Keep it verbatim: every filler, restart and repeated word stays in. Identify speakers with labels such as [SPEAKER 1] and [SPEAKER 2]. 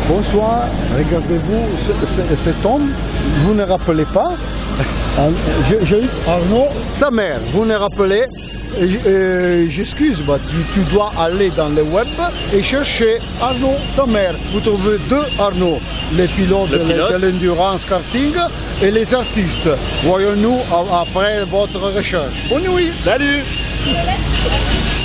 [SPEAKER 1] Bonsoir, regardez-vous ce, ce, cet homme, vous ne rappelez pas, j'ai eu Arnaud, sa mère, vous ne rappelez, euh, j'excuse, bah, tu, tu dois aller dans le web et chercher Arnaud, sa mère. Vous trouvez deux Arnaud, les pilotes
[SPEAKER 2] le pilote. de
[SPEAKER 1] l'endurance karting et les artistes. Voyons-nous après votre recherche. Bonne nuit.
[SPEAKER 2] Salut.